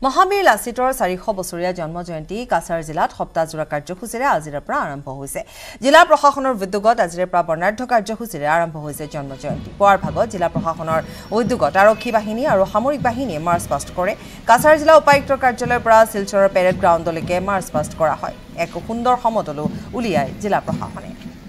মহাবীৰ লাচিতৰ 400 বছৰীয়া জন্ম জয়ন্তী কাছাৰ জিলাত সপ্তাহজোৰা কাৰ্যসূচীৰে আজিৰ পৰা আৰম্ভ হৈছে। জিলা প্ৰশাসনৰ উদ্যোগত আজিৰ পৰা বৰ্ণাঢ্য কাৰ্যসূচীৰে আৰম্ভ হৈছে জন্ম জয়ন্তী। পুৱাৰ ভাগত জিলা প্ৰশাসনৰ উদ্যোগত আৰক্ষী বাহিনী আৰু সামৰিক বাহিনীয়ে মাৰ্চ পাষ্ট কৰে। কাছাৰ জিলা উপায়ুক্তৰ কাৰ্যালয়ৰ পৰা শিলচৰৰ পেৰেড গ্ৰাউণ্ডলৈকে মাৰ্চ পাষ্ট কৰা হয়। এক সুন্দৰ সমতলো উলিয়াই জিলা প্ৰশাসনে।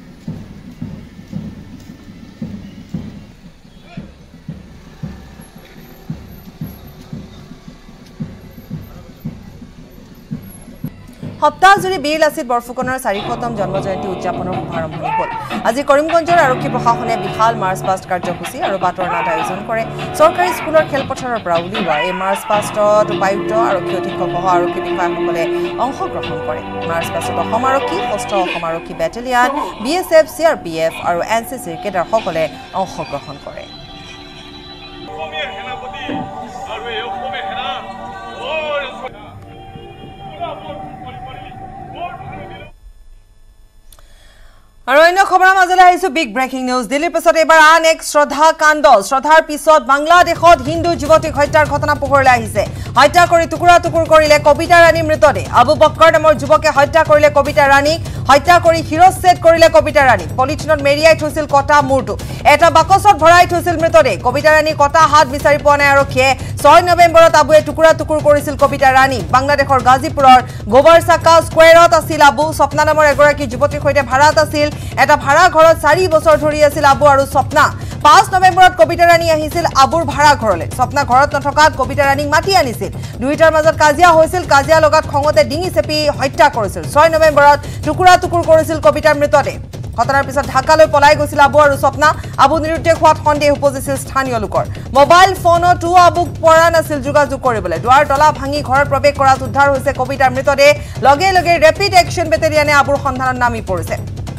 সপ্তাহজুৰি বীৰ লাচিত বৰফুকনৰ 400তম জন্ম জয়ন্তী উদযাপনৰ শুভাৰম্ভণি হ'ল। আজি কৰিমগঞ্জৰ আৰক্ষী প্ৰশাসনে বিশাল মাৰ্চ পাষ্ট কাৰ্যসূচী আৰু বাটৰ নাট আয়োজন কৰে। চৰকাৰী স্কুলৰ খেলপথাৰৰ পৰা উলিওৱা এই মাৰ্চ পাষ্টত উপায়ুক্ত আৰক্ষী অধীক্ষক সহ আৰক্ষী বিষয়াসকলে অংশগ্ৰহণ কৰে। মাৰ্চ পাষ্টত অসম আৰক্ষী, 6ষ্ঠ অসম আৰক্ষী বেটেলিয়ান, BSF, CRPF আৰু NCCৰ কেডাৰসকলে অংশগ্ৰহণ কৰে। আৰু অন্য খবৰৰ মাজলৈ আহিছো বিগ ব্ৰেকিং নিউজ। দিল্লীৰ পিছত এবাৰ আন এক শ্ৰদ্ধা কাণ্ড। শ্ৰদ্ধাৰ পিছত বাংলাদেশত হিন্দু যুৱতীক হত্যাৰ ঘটনা পোহৰলৈ আহিছে। হত্যা কৰি টুকুৰা টুকুৰ কৰিলে কবিতা ৰাণীৰ মৃতদেহ। আবু বক্কৰ নামৰ যুৱকে হত্যা কৰিলে কবিতা ৰাণীক। হত্যা কৰি শিৰচ্ছেদ কৰিলে কবিতা ৰাণীক। পলিথিনত মেৰিয়াই থৈছিল কটা মূৰটো। এটা বাকচত ভৰাই থৈছিল মৃতদেহ। কবিতা ৰাণীৰ কটা হাত বিচাৰি পোৱা নাই আৰক্ষীয়ে। 6 নৱেম্বৰত আবুৱে টুকুৰা টুকুৰ কৰিছিল কবিতা ৰাণীক। বাংলাদেশৰ গাজীপুৰৰ গোবৰচাকা স্কোৱাৰত আছিল আবু। স্বপ্না নামৰ এগৰাকী যুৱতীৰ সৈতে ভাড়াত আছিল। এটা ভাড়া ঘৰত 4 বছৰ ধৰি আছিল আবু আৰু স্বপ্না। 5 নৱেম্বৰত কবিতা ৰাণী আহিছিল আবুৰ ভাড়া ঘৰলৈ। স্বপ্না ঘৰত নথকাত কবিতা ৰাণীক মাতি আনিছিল। দুয়োটাৰ মাজত কাজিয়া হৈছিল। কাজিয়া লগাত খঙতে ডিঙি চেপি হত্যা কৰিছিল। 6 নৱেম্বৰত টুকুৰা টুকুৰ কৰিছিল কবিতাৰ মৃতদেহ। ঘটনাৰ পিছত ঢাকালৈ পলাই গৈছিল আবু আৰু স্বপ্না। আবু নিৰুদ্দেশ হোৱাত সন্দেহ উপজিছিল স্থানীয় লোকৰ। মোবাইল ফোনতো আবুক পৰা নাছিল যোগাযোগ কৰিবলৈ। দুৱাৰ তলা ভাঙি ঘৰত প্ৰৱেশ কৰাত উদ্ধাৰ হৈছে কবিতাৰ মৃতদেহ। লগে লগে ৰেপিড একশ্যন বেটেলিয়ানে আবুৰ সন্ধানত নামি পৰিছে।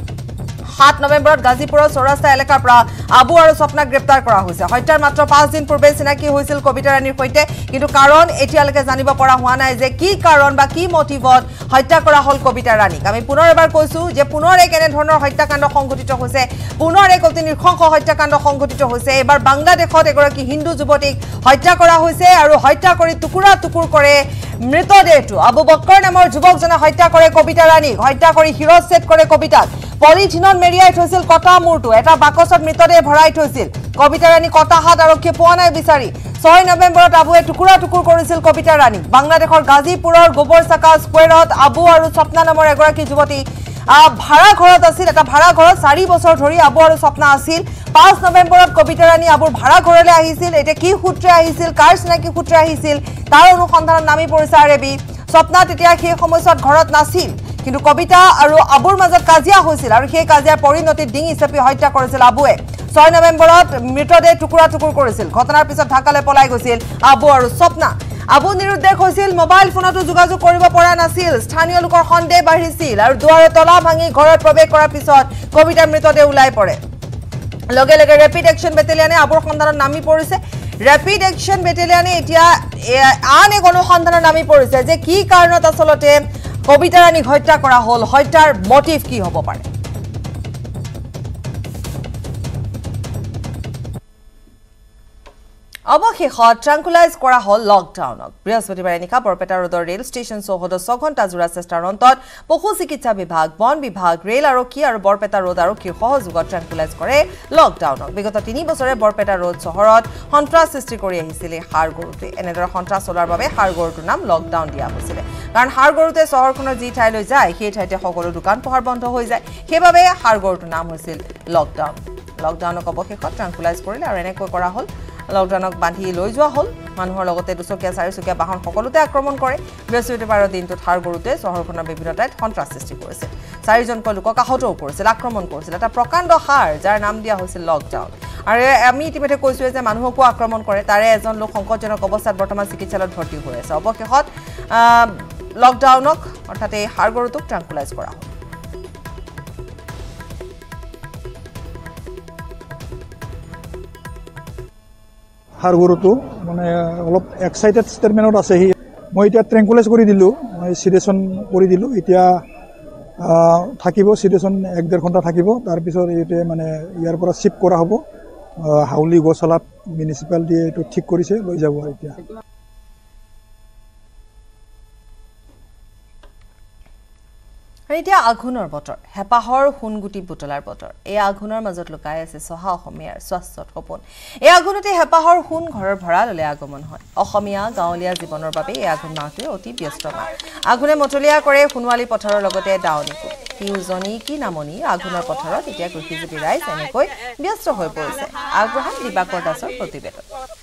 7 নৱেম্বৰত গাজীপুৰৰ চৌৰাস্তা এলেকাৰ পৰা আবু আৰু স্বপ্নাক গ্ৰেপ্তাৰ কৰা হৈছে। হত্যাৰ মাত্ৰ 5 দিন পূৰ্বে চিনাকি হৈছিল কবিতা ৰাণীৰ সৈতে, কিন্তু কাৰণ এতিয়ালৈকে জানিব পৰা হোৱা নাই যে কি কাৰণ বা কি মটিভত হত্যা কৰা হ'ল কবিতা ৰাণীক। আমি পুনৰ এবাৰ কৈছো যে পুনৰ এক এনেধৰণৰ হত্যাকাণ্ড সংঘটিত হৈছে। পুনৰ এক অতি নৃশংস হত্যাকাণ্ড সংঘটিত হৈছে। এবাৰ বাংলাদেশত এগৰাকী হিন্দু যুৱতীক হত্যা কৰা হৈছে আৰু হত্যা কৰি টুকুৰা টুকুৰ কৰে মৃতদেহটো। আবু বক্কৰ নামৰ যুৱকজনে হত্যা কৰে কবিতা ৰাণীক। হত্যা কৰি শিৰচ্ছেদ কৰে কবিতাক। পলিথিনত মেৰিয়াই থৈছিল কটা মূৰটো। এটা বাকচত মৃতদেহ ভৰাই থৈছিল। কবিতা ৰাণী কটা হাত আৰক্ষীয়ে পোৱা নাই বিচাৰি। 6 নৱেম্বৰত আবুৱে টুকুৰা টুকুৰ কৰিছিল কবিতা ৰাণীক। বাংলাদেশৰ গাজীপুৰৰ গোবৰচাকা স্কোৱাৰত আবু আৰু স্বপ্না নামৰ এগৰাকী যুৱতী ভাড়া ঘৰত আছিল। এটা ভাড়া ঘৰত 4 বছৰ ধৰি আবু আৰু স্বপ্না আছিল। 5 নৱেম্বৰত কবিতা ৰাণী আবুৰ ভাড়া ঘৰলৈ আহিছিল। এতিয়া কি সূত্ৰে আহিছিল, কাৰ চিনাকি সূত্ৰে আহিছিল তাৰ অনুসন্ধানত নামি পৰিছে আৰবি। স্বপ্না তেতিয়া সেই সময়ছোৱাত ঘৰত নাছিল, কিন্তু কবিতা আৰু আবুৰ মাজত কাজিয়া হৈছিল আৰু সেই কাজিয়াৰ পৰিণতিত ডিঙি চেপি হত্যা কৰিছিল আবুৱে। 6 নৱেম্বৰত মৃতদেহ টুকুৰা টুকুৰ কৰিছিল। ঘটনাৰ পিছত ঢাকালৈ পলাই গৈছিল আবু আৰু স্বপ্না। আবু নিৰুদ্দেশ হৈছিল। মোবাইল ফোনতো যোগাযোগ কৰিব পৰা নাছিল। স্থানীয় লোকৰ সন্দেহ বাঢ়িছিল আৰু দুৱাৰে তলা ভাঙি ঘৰত প্ৰৱেশ কৰাৰ পিছত কবিতাৰ মৃতদেহ ওলাই পৰে। লগে লগে ৰেপিড একশ্যন বেটেলিয়ানে আবুৰ সন্ধানত নামি পৰিছে। ৰেপিড একশ্যন বেটেলিয়ানে এতিয়া আন এক অনুসন্ধানত নামি পৰিছে যে কি কাৰণত আচলতে কবিতা ৰাণীক হত্যা কৰা হ'ল। হত্যাৰ মটিভ কি হ'ব পাৰে। অৱশেষত ট্ৰাংকুলাইজ কৰা হ'ল লকডাউনক। বৃহস্পতিবাৰে নিশা বৰপেটা ৰোডৰ ৰেল ষ্টেচন চৌহদত 6 ঘণ্টা জোৰা চেষ্টাৰ অন্তত পশু চিকিৎসা বিভাগ, বন বিভাগ, ৰেল আৰক্ষী আৰু বৰপেটা ৰোড আৰক্ষীৰ সহযোগত ট্ৰাংকুলাইজ কৰে লকডাউনক। বিগত 3 বছৰে বৰপেটা ৰোড চহৰত সন্ত্ৰাস সৃষ্টি কৰি আহিছিল এই ষাঁড় গৰুটোৱে। এনেদৰে সন্ত্ৰাস চলোৱাৰ বাবে ষাঁড় গৰুটোৰ নাম লকডাউন দিয়া হৈছিলে। কাৰণ ষাঁড় গৰুটোৱে চহৰখনৰ যি ঠাইলৈ যায় সেই ঠাইতে সকলো দোকান পোহাৰ বন্ধ হৈ যায়। সেইবাবে ষাঁড় গৰুটোৰ নাম হৈছিল লকডাউন। লকডাউনক অৱশেষত ট্ৰাংকুলাইজ কৰিলে আৰু এনেকৈ কৰা হ'ল। লকডাউনক বান্ধি লৈ যোৱা হ'ল। মানুহৰ লগতে 2চকীয়া 4চকীয়া বাহন সকলোতে আক্ৰমণ কৰে। বৃহস্পতিবাৰৰ দিনটোত ষাঁড় গৰুটোৱে চহৰখনৰ বিভিন্ন ঠাইত সন্ত্ৰাস সৃষ্টি কৰিছিল। 4জনকৈ লোকক আহতও কৰিছিল, আক্ৰমণ কৰিছিল। এটা প্ৰকাণ্ড ষাঁড় যাৰ নাম দিয়া হৈছিল লকডাউন। আৰু আমি ইতিমধ্যে কৈছোৱে যে মানুহকো আক্ৰমণ কৰে। তাৰে এজন লোক সংকটজনক অৱস্থাত বৰ্তমান চিকিৎসালয়ত ভৰ্তি হৈ আছে। অৱশেষত লকডাউনক অৰ্থাৎ এই ষাঁড় গৰুটোক ট্ৰাংকুলাইজ কৰা হ'ল। ষাঁড় গৰুটো মানে অলপ এক্সাইটেড ষ্টেটমেণ্টত আছে। মই এতিয়া ট্ৰেংকুলাইজ কৰি দিলোঁ, মই চিডেশ্যন কৰি দিলোঁ। এতিয়া থাকিব চিডেশ্যন 1-1.5 ঘণ্টা থাকিব। তাৰপিছত এইটোৱে মানে ইয়াৰ পৰা শ্বিফ্ট কৰা হ'ব। হাউলি গছালাত মিউনিচিপালিটিয়ে এইটো ঠিক কৰিছে, লৈ যাব এতিয়া। আৰু এতিয়া আঘোণৰ বতৰ হেপাহৰ হুনগুটি বুটলাৰ বতৰ এই আঘোণৰ মাজত লুকাই আছে সহা অসমীয়াৰ স্বাস্থ্যত সপোন এই আঘোণতে হেপাহৰ হুন ঘৰৰ ভঁৰাললৈ আগমন হয় অসমীয়া গাঁৱলীয়া জীৱনৰ বাবে এই আঘোণ মাহটোৱে অতি ব্যস্ত মাহ আঘোণে মতলীয়া কৰে সোণোৱালী পথাৰৰ লগতে দাৱনীকো কি উজনি কি নামনি আঘোণৰ পথাৰত এতিয়া কৃষিজীৱী ৰাইজ এনেকৈ ব্যস্ত হৈ পৰিছে আগ্ৰহণ দিবাকৰ দাসৰ প্ৰতিবেদন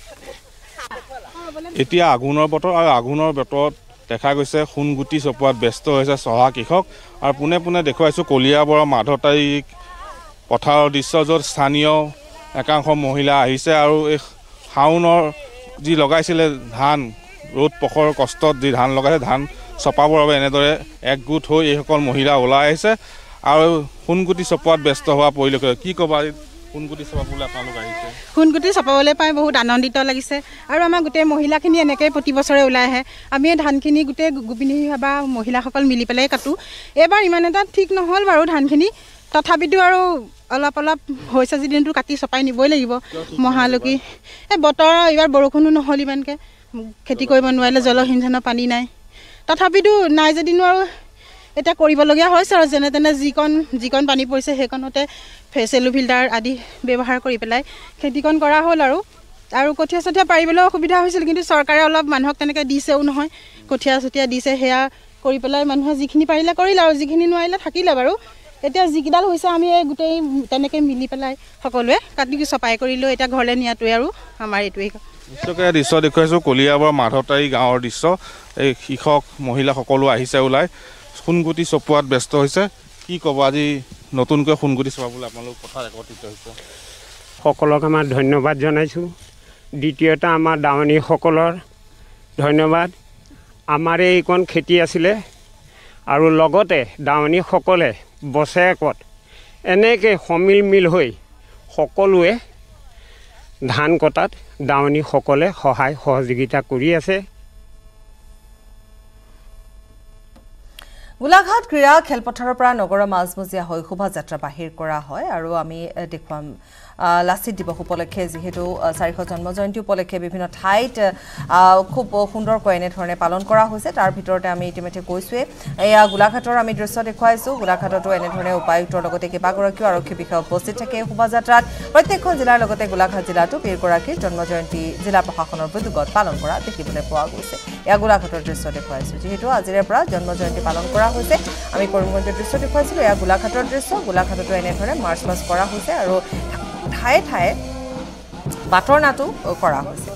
এতিয়া আঘোণৰ বতৰ আৰু আঘোণৰ বতৰত দেখা গৈছে হুনগুটি চপোৱাত ব্যস্ত হৈছে চহা কৃষক আৰু পুনে পুনে দেখুৱাইছোঁ কলিয়াবৰৰ মাধতাৰী পথাৰৰ দৃশ্য য'ত স্থানীয় একাংশ মহিলা আহিছে আৰু এই শাওনৰ যি লগাইছিলে ধান ৰ'দ পখৰ কষ্টত যি ধান লগাইছে ধান চপাবৰ বাবে এনেদৰে একগোট হৈ এইসকল মহিলা ওলাই আহিছে আৰু হুনগুটি চপোৱাত ব্যস্ত হোৱা পৰিলক্ষিত কি ক'বা হুনগুটি চপাবলৈ আপোনালোক আহিছে হুনগুটি চপাবলৈ পাই বহুত আনন্দিত লাগিছে আৰু আমাৰ গোটেই মহিলাখিনি এনেকৈ প্ৰতি বছৰে ওলাই আহে আমি এই ধানখিনি গোটেই গোপিনী বা মহিলাসকল মিলি পেলাই কাটোঁ এইবাৰ ইমান এটা ঠিক নহ'ল বাৰু ধানখিনি তথাপিতো আৰু অলপ অলপ হৈছে যদিনটো কাটি চপাই নিবই লাগিব মহালকী এই বতৰ এইবাৰ বৰষুণো নহ'ল ইমানকৈ খেতি কৰিব নোৱাৰিলে জলসিঞ্চনৰ পানী নাই তথাপিতো নাই যদিনো আৰু এতিয়া কৰিবলগীয়া হৈছে আৰু যেনে তেনে যিকণ পানী পৰিছে সেইকণতে চেলো ফিল্টাৰ আদি ব্যৱহাৰ কৰি পেলাই খেতিকণ কৰা হ'ল আৰু কঠীয়া চঠীয়া পাৰিবলৈ অসুবিধা হৈছিল কিন্তু চৰকাৰে অলপ মানুহক তেনেকৈ দিছেও নহয় কঠীয়া চঠীয়া দিছে সেয়া কৰি পেলাই মানুহে যিখিনি পাৰিলে কৰিলে আৰু যিখিনি নোৱাৰিলে থাকিলে বাৰু এতিয়া যিকেইডাল হৈছে আমি এই গোটেই তেনেকৈ মিলি পেলাই সকলোৱে কাটি চপাই কৰিলেও এতিয়া ঘৰলৈ নিয়াটোৱে আৰু আমাৰ এইটোৱেই নিশ্চয়কৈ দৃশ্য দেখুৱাইছোঁ কলিয়াবৰ মাধতাৰী গাঁৱৰ দৃশ্য এই কৃষক মহিলা সকলো আহিছে ওলাই হুনগুটি চপোৱাত ব্যস্ত হৈছে কি ক'ব আজি নতুনকৈ হুনগুটি চপাবলৈ আপোনালোক পথাৰত একত্ৰিত হৈছে সকলক আমাৰ ধন্যবাদ জনাইছোঁ দ্বিতীয়তে আমাৰ দাৱনীসকলৰ ধন্যবাদ আমাৰ এইকণ খেতি আছিলে আৰু লগতে দাৱনীসকলে বছৰেকত এনেকৈ সমিল হৈ সকলোৱে ধান কটাত দাৱনীসকলে সহায় সহযোগিতা কৰি আছে গোলাঘাট ক্ৰীড়া খেলপথাৰৰ পৰা নগৰৰ মাজমজিয়া হৈ শোভাযাত্ৰা বাহিৰ কৰা হয় আৰু আমি দেখুৱাম লাচিত দিৱস উপলক্ষে যেহেতু 400 জন্ম জয়ন্তী উপলক্ষে বিভিন্ন ঠাইত খুব সুন্দৰকৈ এনেধৰণে পালন কৰা হৈছে তাৰ ভিতৰতে আমি ইতিমধ্যে কৈছোৱে এয়া গোলাঘাটৰ আমি দৃশ্য দেখুৱাইছোঁ গোলাঘাটতো এনেধৰণে উপায়ুক্তৰ লগতে কেইবাগৰাকীও আৰক্ষী বিষয়া উপস্থিত থাকে শোভাযাত্ৰাত প্ৰত্যেকখন জিলাৰ লগতে গোলাঘাট জিলাতো বীৰগৰাকীৰ জন্ম জয়ন্তী জিলা প্ৰশাসনৰ উদ্যোগত পালন কৰা দেখিবলৈ পোৱা গৈছে এয়া গোলাঘাটৰ দৃশ্য দেখুৱাইছোঁ যিহেতু আজিৰে পৰা জন্ম জয়ন্তী পালন কৰা হৈছে আমি কৰিমগঞ্জৰ দৃশ্য দেখুৱাইছিলোঁ এয়া গোলাঘাটৰ দৃশ্য গোলাঘাটতো এনেধৰণে মাৰ্চ পাষ্ট কৰা হৈছে আৰু ঠায়ে ঠায়ে বাটৰ নাটো কৰা হৈছে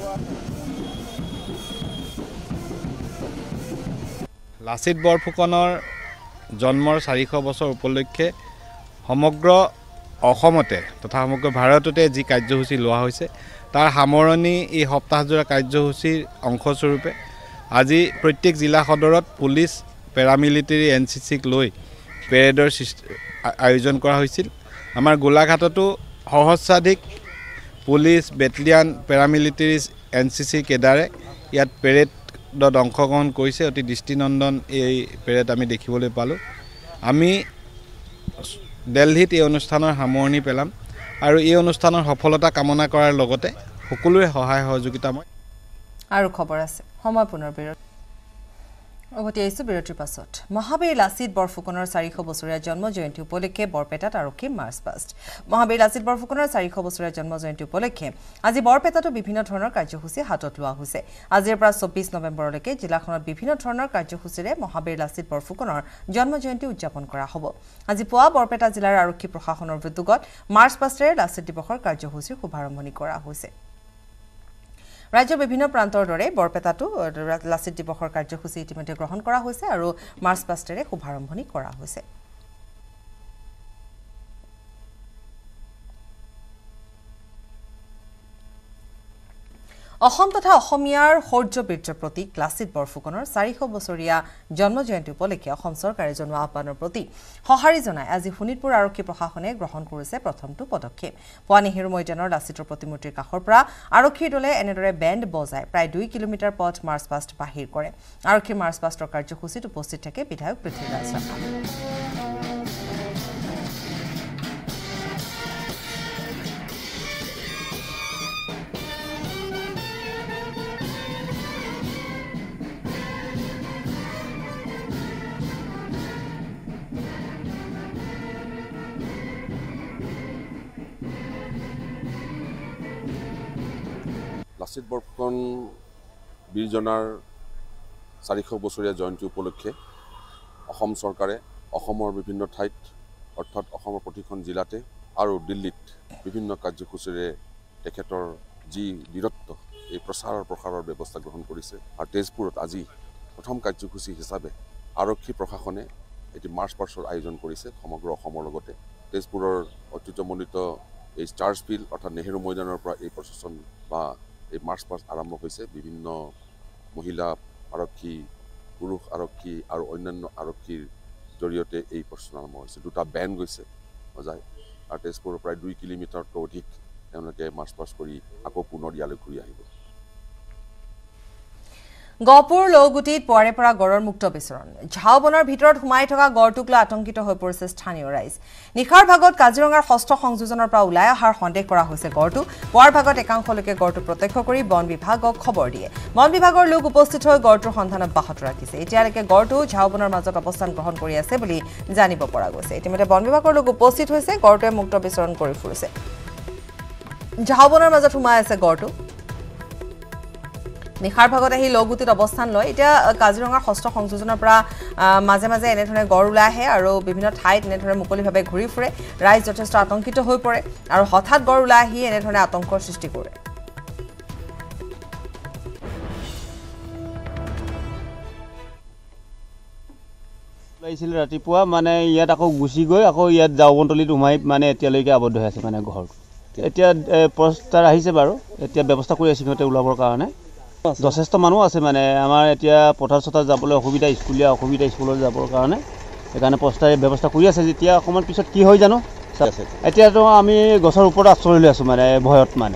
লাচিত বৰফুকনৰ জন্মৰ 400 বছৰ উপলক্ষে সমগ্ৰ অসমতে তথা সমগ্ৰ ভাৰততে যি কাৰ্যসূচী লোৱা হৈছে তাৰ সামৰণি এই সপ্তাহজোৰা কাৰ্যসূচীৰ অংশস্বৰূপে আজি প্ৰত্যেক জিলা সদৰত পুলিচ পেৰামিলিটাৰী এনচিচিক লৈ পেৰেডৰ আয়োজন কৰা হৈছিল আমাৰ গোলাঘাটতো সহস্ৰাধিক পুলিচ বেটেলিয়ান পেৰামিলিটাৰী এনচিচি কেডাৰে ইয়াত পেৰেডত অংশগ্ৰহণ কৰিছে অতি দৃষ্টিনন্দন এই পেৰেড আমি দেখিবলৈ পালোঁ আমি দিল্লীত এই অনুষ্ঠানৰ সামৰণি পেলাম আৰু এই অনুষ্ঠানৰ সফলতা কামনা কৰাৰ লগতে সকলোৰে সহায় সহযোগিতা মই আৰু খবৰ আছে সময় পুনৰ বিৰতি অৱতি আহিছোঁ বিৰতিৰ পাছত মহাবীৰ লাচিত বৰফুকনৰ 400 বছৰীয়া জন্ম জয়ন্তী উপলক্ষে বৰপেটাত আৰক্ষী মাৰ্চ পাষ্ট মহাবীৰ লাচিত বৰফুকনৰ 400 বছৰীয়া জন্ম জয়ন্তী উপলক্ষে আজি বৰপেটাতো বিভিন্ন ধৰণৰ কাৰ্যসূচী হাতত লোৱা হৈছে আজিৰ পৰা 24 নৱেম্বৰলৈকে জিলাখনত বিভিন্ন ধৰণৰ কাৰ্যসূচীৰে মহাবীৰ লাচিত বৰফুকনৰ জন্ম জয়ন্তী উদযাপন কৰা হ'ব আজি পুৱা বৰপেটা জিলাৰ আৰক্ষী প্ৰশাসনৰ উদ্যোগত মাৰ্চ পাষ্টেৰে লাচিত দিৱসৰ কাৰ্যসূচীৰ শুভাৰম্ভণি কৰা হৈছে ৰাজ্যৰ বিভিন্ন প্ৰান্তৰ দৰে বৰপেটাতো লাচিত দিৱসৰ কাৰ্যসূচী ইতিমধ্যে গ্ৰহণ কৰা হৈছে আৰু মাৰ্চ পাষ্টেৰে শুভাৰম্ভণি কৰা হৈছে অসম তথা অসমীয়াৰ শৌৰ্যবীৰ্যৰ প্ৰতীক লাচিত বৰফুকনৰ 400 বছৰীয়া জন্ম জয়ন্তী উপলক্ষে অসম চৰকাৰে জনোৱা আহ্বানৰ প্ৰতি সঁহাৰি জনাই আজি শোণিতপুৰ আৰক্ষী প্ৰশাসনে গ্ৰহণ কৰিছে প্ৰথমটো পদক্ষেপ পুৱা নেহেৰু ময়দানৰ লাচিতৰ প্ৰতিমূৰ্তিৰ কাষৰ পৰা আৰক্ষীৰ দলে এনেদৰে বেণ্ড বজাই প্ৰায় 2 কিলোমিটাৰ পথ মাৰ্চ পাষ্ট বাহিৰ কৰে আৰক্ষীৰ মাৰ্চ পাষ্টৰ কাৰ্যসূচীত উপস্থিত থাকে বিধায়ক পৃথ্বীৰাজ ৰাভা লাচিত বৰফুকন বীৰজনাৰ 400 বছৰীয়া জয়ন্তী উপলক্ষে অসম চৰকাৰে অসমৰ বিভিন্ন ঠাইত অৰ্থাৎ অসমৰ প্ৰতিখন জিলাতে আৰু দিল্লীত বিভিন্ন কাৰ্যসূচীৰে তেখেতৰ যি বীৰত্ব এই প্ৰসাৰৰ ব্যৱস্থা গ্ৰহণ কৰিছে আৰু তেজপুৰত আজি প্ৰথম কাৰ্যসূচী হিচাপে আৰক্ষী প্ৰশাসনে এটি মাৰ্চ পাষ্টৰ আয়োজন কৰিছে সমগ্ৰ অসমৰ লগতে তেজপুৰৰ ঐতিহ্যমণ্ডিত এই চাৰ্চ ফিল্ড অৰ্থাৎ নেহেৰু ময়দানৰ পৰা এই প্ৰচেছন বা এই মাৰ্চ পাষ্ট আৰম্ভ হৈছে বিভিন্ন মহিলা আৰক্ষী পুৰুষ আৰক্ষী আৰু অন্যান্য আৰক্ষীৰ জৰিয়তে এই প্ৰচেছন আৰম্ভ হৈছে দুটা বেন গৈছে বজায় আৰু তেজপুৰৰ প্ৰায় 2 কিলোমিটাৰতকৈ অধিক তেওঁলোকে মাৰ্চ পাষ্ট কৰি আকৌ পুনৰ ইয়ালৈ ঘূৰি আহিব গহপুৰ লৌগুটিত পুৱাৰে পৰা গড়ৰ মুক্ত বিচৰণ ঝাওবনৰ ভিতৰত সোমাই থকা গড়টোক লৈ আতংকিত হৈ পৰিছে স্থানীয় ৰাইজ নিশাৰ ভাগত কাজিৰঙাৰ ষষ্ঠ সংযোজনৰ পৰা ওলাই অহাৰ সন্দেহ কৰা হৈছে গড়টো পুৱাৰ ভাগত একাংশ লোকে গড়টো প্ৰত্যক্ষ কৰি বন বিভাগক খবৰ দিয়ে বন বিভাগৰ লোক উপস্থিত হৈ গড়টোৰ সন্ধান অব্যাহত ৰাখিছে এতিয়ালৈকে গড়টো ঝাওবনৰ মাজত অৱস্থান গ্ৰহণ কৰি আছে বুলি জানিব পৰা গৈছে ইতিমধ্যে বন বিভাগৰ লোক উপস্থিত হৈছে গড়টোৱে মুক্ত বিচৰণ কৰি ফুৰিছে ঝাওবনৰ মাজত সোমাই আছে গড়টো নিশাৰ ভাগত আহি লগুটিত অৱস্থান লয় এতিয়া কাজিৰঙাৰ ষষ্ঠ সংযোজনৰ পৰা মাজে মাজে এনেধৰণে গড় ওলাই আহে আৰু বিভিন্ন ঠাইত এনেধৰণে মুকলিভাৱে ঘূৰি ফুৰে ৰাইজ যথেষ্ট আতংকিত হৈ পৰে আৰু হঠাৎ গড় ওলাই আহি এনেধৰণে আতংকৰ সৃষ্টি কৰে ওলাইছিল ৰাতিপুৱা মানে ইয়াত আকৌ গুচি গৈ আকৌ ইয়াত জাওবনতলিত সোমাই মানে এতিয়ালৈকে আবদ্ধ হৈ আছে মানে ঘৰটো এতিয়া প্ৰস্তাৰ আহিছে বাৰু এতিয়া ব্যৱস্থা কৰি আছে সিহঁতে ওলাবৰ কাৰণে যথেষ্ট মানুহ আছে মানে আমাৰ এতিয়া পথাৰ চথাৰ যাবলৈ অসুবিধা স্কুলত যাবৰ কাৰণে সেইকাৰণে প্ৰস্তাৰ ব্যৱস্থা কৰি আছে যেতিয়া অকণমান পিছত কি হয় জানো এতিয়াতো আমি গছৰ ওপৰত আশ্ৰয় লৈ আছোঁ মানে ভয়ত মানে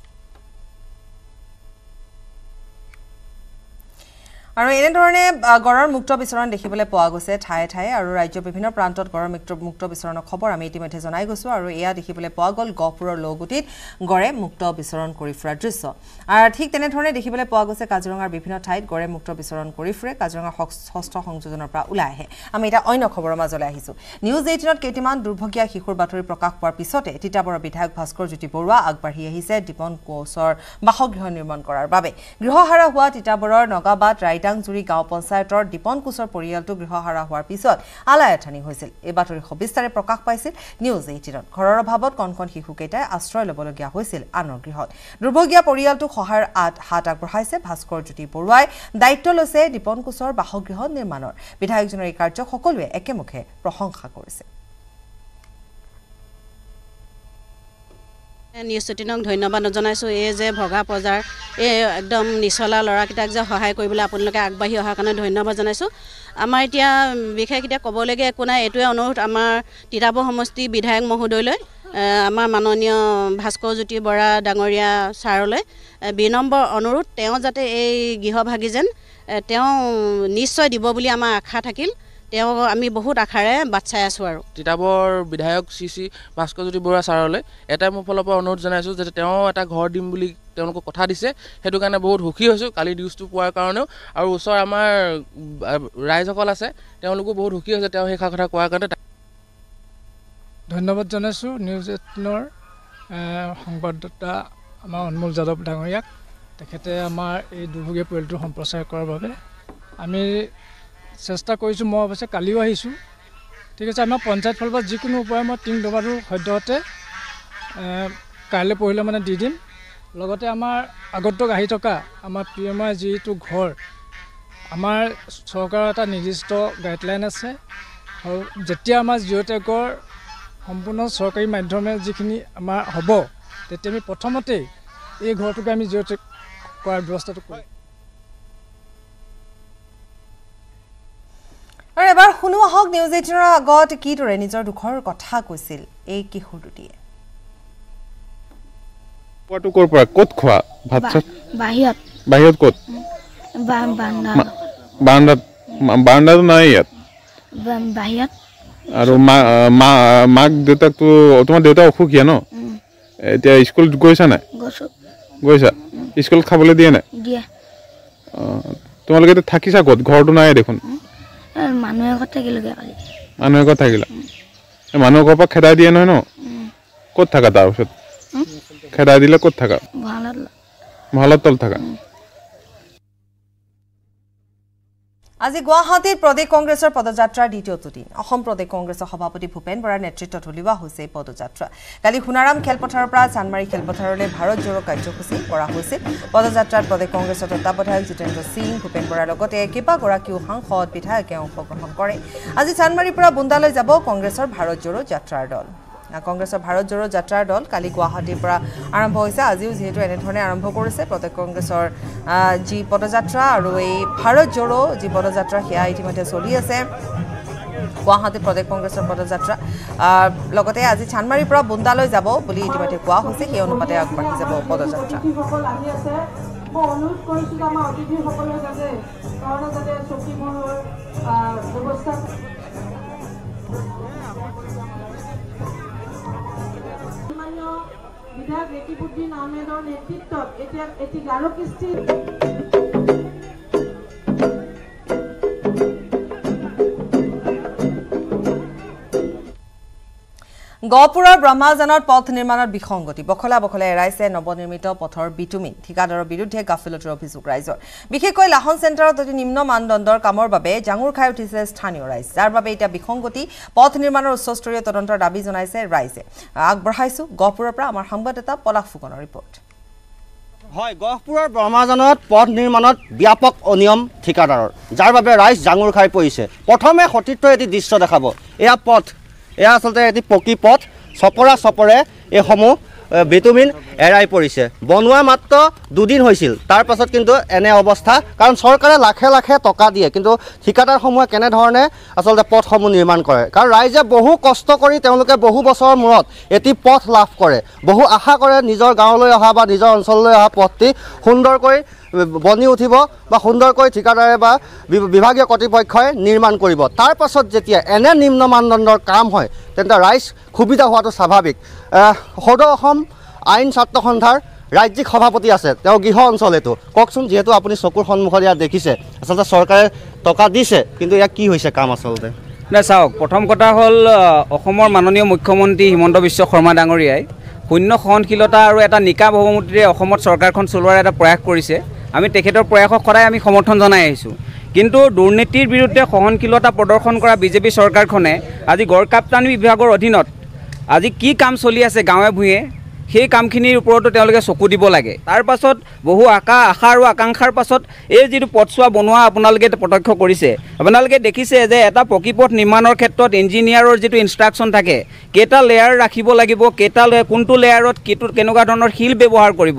আৰু এনেধৰণে গড়ৰ মুক্ত বিচৰণ দেখিবলৈ পোৱা গৈছে ঠায়ে ঠায়ে আৰু ৰাজ্যৰ বিভিন্ন প্ৰান্তত গড়ৰ মুক্ত বিচৰণৰ খবৰ আমি ইতিমধ্যে জনাই গৈছোঁ আৰু এয়া দেখিবলৈ পোৱা গ'ল গহপুৰৰ লৌগুটিত গড়ে মুক্ত বিচৰণ কৰি ফুৰা দৃশ্য আৰু ঠিক তেনেধৰণে দেখিবলৈ পোৱা গৈছে কাজিৰঙাৰ বিভিন্ন ঠাইত গড়ে মুক্ত বিচৰণ কৰি ফুৰে কাজিৰঙাৰ ষষ্ঠ সংযোজনৰ পৰা ওলাই আহে আমি এটা অন্য খবৰৰ মাজলৈ আহিছোঁ নিউজ 18ত কেইটামান দুৰ্ভগীয়া শিশুৰ বাতৰি প্ৰকাশ পোৱাৰ পিছতে তিতাবৰৰ বিধায়ক ভাস্কৰ জ্যোতি বৰুৱা আগবাঢ়ি আহিছে দীপন কোচৰ বাসগৃহ নিৰ্মাণ কৰাৰ বাবে গৃহহাৰা হোৱা তিতাবৰৰ নগাবাদ ডাংজুৰি গাঁও পঞ্চায়তৰ দীপন কোচৰ পৰিয়ালটো গৃহহাৰা হোৱাৰ পিছত আলায়াথানি হৈছিল এই বাতৰি সবিস্তাৰে প্ৰকাশ পাইছিল নিউজ 18ত ঘৰৰ অভাৱত কণকণ শিশুকেইটাই আশ্ৰয় ল'বলগীয়া হৈছিল আনৰ গৃহত দুৰ্ভগীয়া পৰিয়ালটোক সহায়ৰ হাত আগবঢ়াইছে ভাস্কৰ জ্যোতি বৰুৱাই দায়িত্ব লৈছে দীপন কোচৰ বাসগৃহ নিৰ্মাণৰ বিধায়কজনৰ এই কাৰ্যক সকলোৱে একেমুখে প্ৰশংসা কৰিছে News 18ক ধন্যবাদ জনাইছোঁ এই যে ভগা পজাৰ এই একদম নিচলা ল'ৰাকেইটাক যে সহায় কৰিবলৈ আপোনালোকে আগবাঢ়ি অহাৰ কাৰণে ধন্যবাদ জনাইছোঁ আমাৰ এতিয়া বিশেষ এতিয়া ক'বলগীয়া একো নাই এইটোৱে অনুৰোধ আমাৰ তিতাবৰ সমষ্টি বিধায়ক মহোদয়লৈ আমাৰ মাননীয় ভাস্কৰ জ্যোতি বৰা ডাঙৰীয়া ছাৰলৈ বিনম্ৰ অনুৰোধ তেওঁ যাতে এই গৃহভাগী যেন তেওঁ নিশ্চয় দিব বুলি আমাৰ আশা থাকিল তেওঁ আমি বহুত আশাৰে বাট চাই আছোঁ আৰু তিতাবৰ বিধায়ক শ্ৰী ভাস্কৰ জ্যোতি বৰুৱা ছাৰলৈ এটাই মোৰ ফালৰ পৰা অনুৰোধ জনাইছোঁ যে তেওঁ এটা ঘৰ দিম বুলি তেওঁলোকক কথা দিছে সেইটো কাৰণে বহুত সুখী হৈছোঁ কালি নিউজটো পোৱাৰ কাৰণেও আৰু ওচৰ আমাৰ ৰাইজসকল আছে তেওঁলোকো বহুত সুখী হৈছে তেওঁ সেই কথা কোৱাৰ কাৰণে ধন্যবাদ জনাইছোঁ নিউজ 18ৰ সংবাদদাতা আমাৰ অনমোল যাদৱ ডাঙৰীয়াক তেখেতে আমাৰ এই দুৰ্ভগীয়া পৰিয়ালটো সম্প্ৰচাৰ কৰাৰ বাবে আমি চেষ্টা কৰিছোঁ মই অৱশ্যে কালিও আহিছোঁ ঠিক আছে আমাৰ পঞ্চায়ত ফালৰ পৰা যিকোনো উপায় মই টিং দবাটো সদ্যহতে কাইলৈ পৰহিলৈ মানে দি দিম লগতে আমাৰ আগতক আহি থকা আমাৰ PMI যিটো ঘৰ আমাৰ চৰকাৰৰ এটা নিৰ্দিষ্ট গাইডলাইন আছে আৰু যেতিয়া আমাৰ জিঅ'টেকৰ সম্পূৰ্ণ চৰকাৰী মাধ্যমে যিখিনি আমাৰ হ'ব তেতিয়া আমি প্ৰথমতেই এই ঘৰটোকে আমি জিঅ'টেক কৰাৰ ব্যৱস্থাটো কৰিম আৰু এবাৰ শুনো আহক নিউজ 18ৰ আগত কিদৰে নিজৰ দুখৰ কথা কৈছিল এই কিশোৰ দুটিয়ে কোৱাটো ক'ৰ পৰা ক'ত খোৱা ভাত বাহিৰত ক'ত বাৰাণ্ডাত নাই ইয়াত বাহিৰত আৰু মাক দেউতাকটো তোমাৰ দেউতা অসুখীয়া ন এতিয়া স্কুল গৈছা নাই গৈছা স্কুলত খাবলৈ দিয়ে নাই তোমালোকে এতিয়া থাকিছা ক'ত ঘৰটো নাই দেখোন মানুহে ঘৰত থাকিলোগে কালি মানুহে ঘৰত থাকিলা মানুহৰ ঘৰৰ পৰা খেদাই দিয়ে নহয় ন ক'ত থাকা তাৰপিছত খেদাই দিলে ক'ত থাকা মহলাৰ তল থকা আজি গুৱাহাটীত প্ৰদেশ কংগ্ৰেছৰ পদযাত্ৰাৰ দ্বিতীয়টো দিন অসম প্ৰদেশ কংগ্ৰেছৰ সভাপতি ভূপেন বৰাৰ নেতৃত্বত উলিওৱা হৈছে এই পদযাত্ৰা কালি সোণাৰাম খেলপথাৰৰ পৰা চানমাৰী খেলপথাৰলৈ ভাৰত জোড়ো কাৰ্যসূচী কৰা হৈছিল পদযাত্ৰাত প্ৰদেশ কংগ্ৰেছৰ তত্ত্বাৱধায়ক জিতেন্দ্ৰ সিং ভূপেন বৰাৰ লগতে কেইবাগৰাকীও সাংসদ বিধায়কে অংশগ্ৰহণ কৰে আজি চানমাৰীৰ পৰা বুন্দালৈ যাব কংগ্ৰেছৰ ভাৰত জোড়ো যাত্ৰাৰ দল কংগ্ৰেছৰ ভাৰত জোড়ো যাত্ৰাৰ দল কালি গুৱাহাটীৰ পৰা আৰম্ভ হৈছে আজিও যেহেতু এনেধৰণে আৰম্ভ কৰিছে প্ৰদেশ কংগ্ৰেছৰ যি পদযাত্ৰা আৰু এই ভাৰত জোড়ো যি পদযাত্ৰা সেয়া ইতিমধ্যে চলি আছে গুৱাহাটী প্ৰদেশ কংগ্ৰেছৰ পদযাত্ৰা লগতে আজি চানমাৰীৰ পৰা বুন্দালৈ যাব বুলি ইতিমধ্যে কোৱা হৈছে সেই অনুপাতে আগবাঢ়ি যাব পদযাত্ৰা বিধায়ক ৰেকিবুদ্দিন আহমেদৰ নেতৃত্বত এটি গাৰো কৃষ্টি গহপুৰৰ ব্ৰহ্মাজানত পথ নিৰ্মাণত বিসংগতি বখলা বখলা এৰাইছে নৱনিৰ্মিত পথৰ বিটুমিন ঠিকাদাৰৰ বিৰুদ্ধে গাফিলতিৰ অভিযোগ ৰাইজৰ বিশেষকৈ লাহন চেণ্টাৰত অতি নিম্ন মানদণ্ডৰ কামৰ বাবে জাঙুৰ খাই উঠিছে স্থানীয় ৰাইজ যাৰ বাবে এতিয়া বিসংগতি পথ নিৰ্মাণৰ উচ্চস্তৰীয় তদন্তৰ দাবী জনাইছে ৰাইজে আগবঢ়াইছো গহপুৰৰ পৰা আমাৰ সংবাদদাতা পলাশ ফুকনৰ ৰিপৰ্ট হয় গহপুৰৰ ব্ৰহ্মাজানত পথ নিৰ্মাণত ব্যাপক অনিয়ম ঠিকাদাৰৰ যাৰ বাবে ৰাইজ জাঙুৰ খাই পৰিছে প্ৰথমে সতীৰ্থ এটি দৃশ্য দেখাব এয়া পথ এয়া আচলতে এটি পকী পথ চপৰে এইসমূহ বিটুমিন এৰাই পৰিছে বনোৱা মাত্ৰ দুদিন হৈছিল তাৰ পাছত কিন্তু এনে অৱস্থা কাৰণ চৰকাৰে লাখে লাখে টকা দিয়ে কিন্তু ঠিকাদাৰসমূহে কেনেধৰণে আচলতে পথসমূহ নিৰ্মাণ কৰে কাৰণ ৰাইজে বহু কষ্ট কৰি তেওঁলোকে বহু বছৰৰ মূৰত এটি পথ লাভ কৰে বহু আশা কৰে নিজৰ গাঁৱলৈ অহা বা নিজৰ অঞ্চললৈ অহা পথটি সুন্দৰকৈ বনি উঠিব বা সুন্দৰকৈ ঠিকাদাৰে বা বিভাগীয় কৰ্তৃপক্ষই নিৰ্মাণ কৰিব তাৰ পাছত যেতিয়া এনে নিম্ন মানদণ্ডৰ কাম হয় তেন্তে ৰাইজ সুবিধা হোৱাটো স্বাভাৱিক সদৌ অসম আইন ছাত্ৰ সন্থাৰ ৰাজ্যিক সভাপতি আছে তেওঁ গৃহ অঞ্চলেতো কওকচোন যেহেতু আপুনি চকুৰ সন্মুখত ইয়াত দেখিছে আচলতে চৰকাৰে টকা দিছে কিন্তু ইয়াক কি হৈছে কাম আচলতে নাই চাওক প্ৰথম কথা হ'ল অসমৰ মাননীয় মুখ্যমন্ত্ৰী হিমন্ত বিশ্ব শৰ্মা ডাঙৰীয়াই শূন্য সহনশীলতা আৰু এটা নিকা ভাৱমূৰ্তিৰে অসমত চৰকাৰখন চলোৱাৰ এটা প্ৰয়াস কৰিছে আমি তেখেতৰ প্ৰয়াসক সদায় আমি সমৰ্থন জনাই আহিছোঁ কিন্তু দুৰ্নীতিৰ বিৰুদ্ধে সহনশীলতা প্ৰদৰ্শন কৰা বিজেপি চৰকাৰখনে আজি গড় কাপ্তানি বিভাগৰ অধীনত আজি কি কাম চলি আছে গাঁৱে ভূঞে সেই কামখিনিৰ ওপৰতো তেওঁলোকে চকু দিব লাগে তাৰ পাছত বহু আশা আৰু আকাংক্ষাৰ পাছত এই যিটো পথছোৱা বনোৱা আপোনালোকে প্ৰত্যক্ষ কৰিছে আপোনালোকে দেখিছে যে এটা পকী পথ নিৰ্মাণৰ ক্ষেত্ৰত ইঞ্জিনিয়াৰৰ যিটো ইনষ্ট্ৰাকশ্যন থাকে কেইটা লেয়াৰ ৰাখিব লাগিব কোনটো লেয়াৰত কেনেকুৱা ধৰণৰ শিল ব্যৱহাৰ কৰিব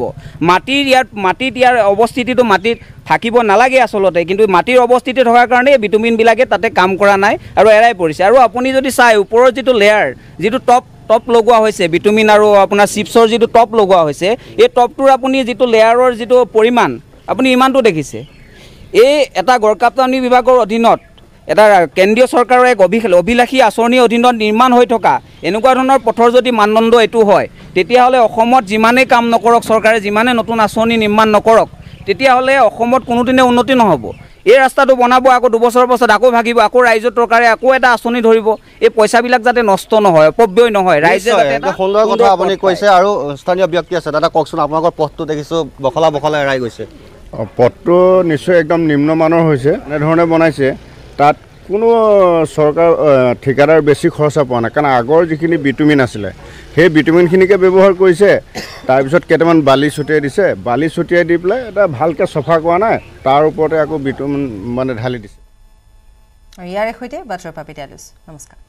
মাটিত ইয়াৰ অৱস্থিতিটো মাটিত থাকিব নালাগে আচলতে কিন্তু মাটিৰ অৱস্থিতি থকাৰ কাৰণে বিটুমিনবিলাকে তাতে কাম কৰা নাই আৰু এৰাই পৰিছে আৰু আপুনি যদি চাই ওপৰৰ যিটো লেয়াৰ যিটো টপ লগোৱা হৈছে বিটুমিন আৰু আপোনাৰ চিপছৰ যিটো টপ লগোৱা হৈছে এই টপটোৰ আপুনি যিটো লেয়াৰৰ যিটো পৰিমাণ আপুনি ইমানটো দেখিছে এই এটা গড় কাপ্তানি বিভাগৰ অধীনত এটা কেন্দ্ৰীয় চৰকাৰৰ এক অভিলাষী আঁচনিৰ অধীনত নিৰ্মাণ হৈ থকা এনেকুৱা ধৰণৰ পথৰ যদি মানদণ্ড এইটো হয় তেতিয়াহ'লে অসমত যিমানেই কাম নকৰক চৰকাৰে যিমানে নতুন আঁচনি নিৰ্মাণ নকৰক তেতিয়াহ'লে অসমত কোনোদিনে উন্নতি নহ'ব এই ৰাস্তাটো বনাব আকৌ 2 বছৰৰ পাছত আকৌ ভাগিব আকৌ ৰাইজৰ টকাৰে আকৌ এটা আঁচনি ধৰিব এই পইচাবিলাক যাতে নষ্ট নহয় অপব্যয় নহয় ৰাইজে যাতে সুন্দৰ কথা আপুনি কৈছে আৰু স্থানীয় ব্যক্তি আছে দাদা কওকচোন আপোনালোকৰ পথটো দেখিছোঁ বখলা এৰাই গৈছে পথটো নিশ্চয় একদম নিম্নমানৰ হৈছে এনেধৰণে বনাইছে তাত কোনো চৰকাৰ ঠিকাদাৰ বেছি খৰচা পোৱা নাই কাৰণ আগৰ যিখিনি বিটুমিন আছিলে সেই বিটুমিনখিনিকে ব্যৱহাৰ কৰিছে তাৰপিছত কেইটামান বালি ছটিয়াই দিছে বালি ছটিয়াই দি পেলাই এটা ভালকৈ চফা কৰা নাই তাৰ ওপৰতে আকৌ বিটুমিন মানে ঢালি দিছে ইয়াৰে সৈতে বাতৰি পাপিতা লুছ নমস্কাৰ